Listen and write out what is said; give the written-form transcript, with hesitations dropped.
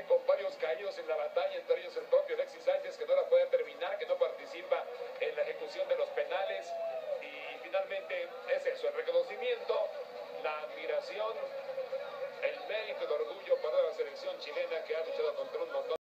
con varios caídos en la batalla, entre ellos el propio Alexis Sánchez, que no la puede terminar, que no participa en la ejecución de los penales. Y finalmente es eso, el reconocimiento, la admiración, el mérito, el orgullo para la selección chilena, que ha luchado contra un montón